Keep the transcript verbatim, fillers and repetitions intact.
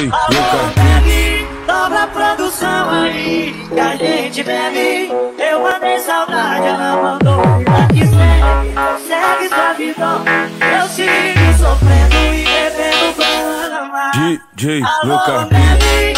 Lucas. Dobra a produção aí, que a gente bebe. Eu mandei saudade, ela mandou vida que segue. Segue sua vida, eu sigo sofrendo e bebendo pra amar. D J Alô, Lucas. baby.